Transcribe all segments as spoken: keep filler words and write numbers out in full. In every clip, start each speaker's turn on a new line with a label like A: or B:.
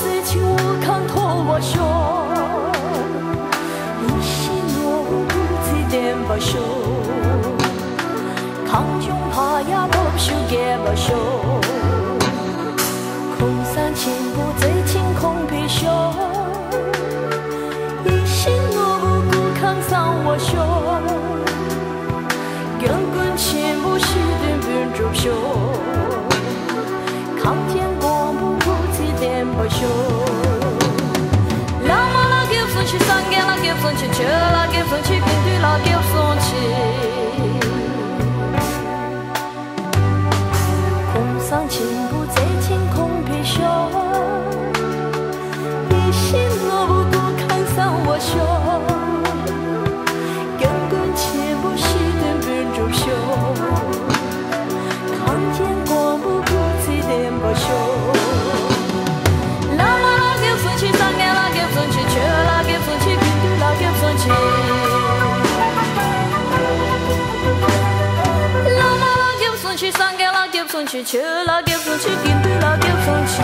A: 事情无抗托我手，一心我不知点不手，抗中怕呀不修给不手，空山情不在晴空披袖，一心我不顾抗伤我手，根根情不须顿顿着手，抗天光不顾自点不手。去上给了给风去，去了给风去，跟对了给风去。空上情不在晴空披袖，一心我不顾看上我手，根根情不须顿顿着手，看见光不顾自点不手。啦啦啦给风去，上给了给风去，去了。给风去，啦啦啦给风去，上给了给风去，去了给风去，跟对了给风去。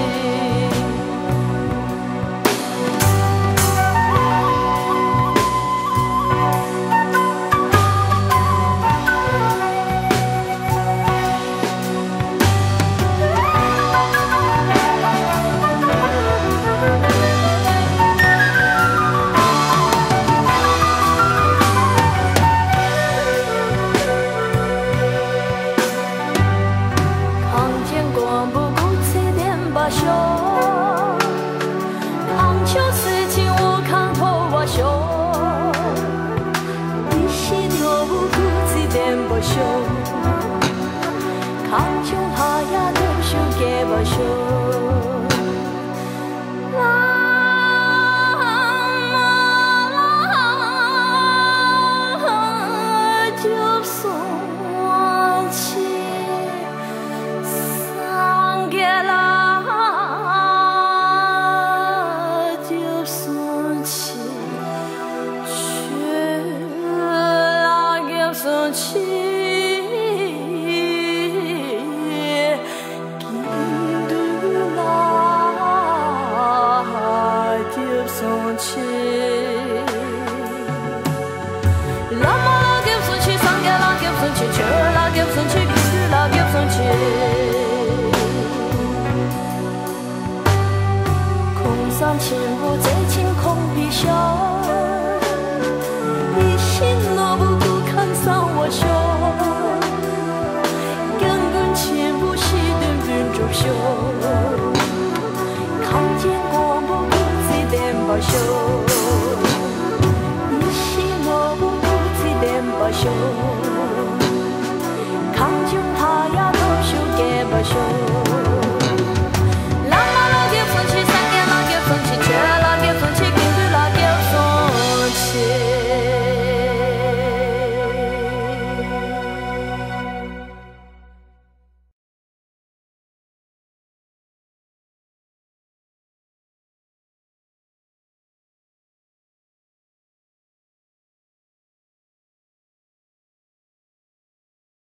A: 抗穷怕呀都修给我修，啦啦就送去，上给啦就送去，去啦给送去。空上情不在晴空披袖，一心我不顾看上我手，根根情不须顿顿着手，看见光不顾自点不手。